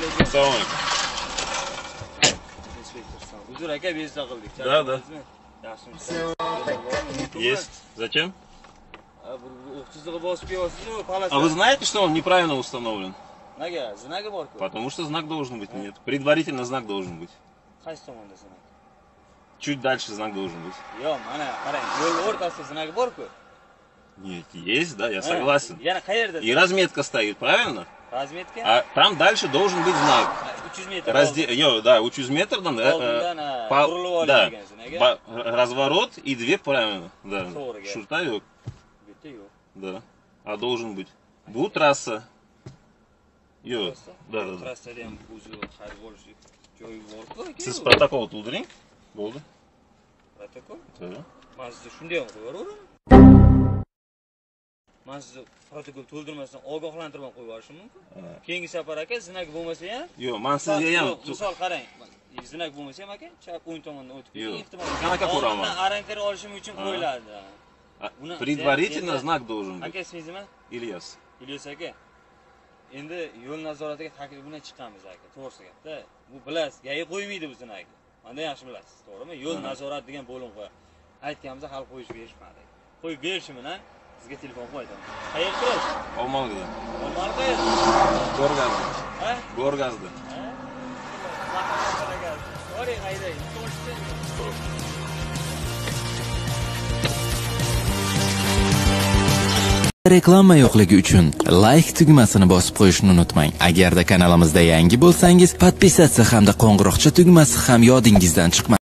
Assalomu alaykum. Uzr aka, bezda qildik. Да. Есть. Зачем? А вы знаете, что он неправильно установлен? Потому что знак должен быть, нет. Предварительно знак должен быть. Чуть дальше знак должен быть. Нет, есть, да, я согласен. И разметка стоит, правильно? А там дальше должен быть знак. 300 метр. Да, 300 метрдан. Да. Разворот и две правильно. Да. Шурта yok. Да. А должен быть. Bu трасса. Yok. Да. Siz protokol to'ldiring. Bo'ldi. Protokol? Да. Mazda shunday ham qo'yaverdim. Mazda protokol to'ldirmasdan ogohlantirib qo'yib yuborishim mumkin. Keyingi safar aka znak bo'lmasa ham. Yo'q, men sizga ham misol qarang. Znak bo'lmasa ham aka, chap o'ng tomondan o'tib ketib, ehtimol qanaqa ko'raman. Orientir olishim uchun qo'yiladi. Предварительно знак должен быть. Aka, ismingiz nima? Ilyos. Ilyos aka. Endi yo'l nazoratiga taklif bilan chiqqanmiz aka, to'g'risi gapda. Bu bilasiz, gayi qo'ymaydi bu znakni. Menda yaxshi bilasiz, to'g'rimi? Yo'l nazorat degan bo'lim qo'y. Aytganimizda hal qo'yish berishmadi. Qo'yib berishim bilan sizga telefon qo'ydim. Qayerga turasiz? Olmaliqda. Olmaliq qayerda? Gorgazda. Ha? Gorgazda. Qo'ring, hayday. Reklama yo'qligi uchun like tugmasini bosib qo'yishni unutmang. Agarda kanalimizda yangi bo'lsangiz, podpisatsiya hamda qo'ng'iroqcha tugmasi ham yodingizdan chiqmasin.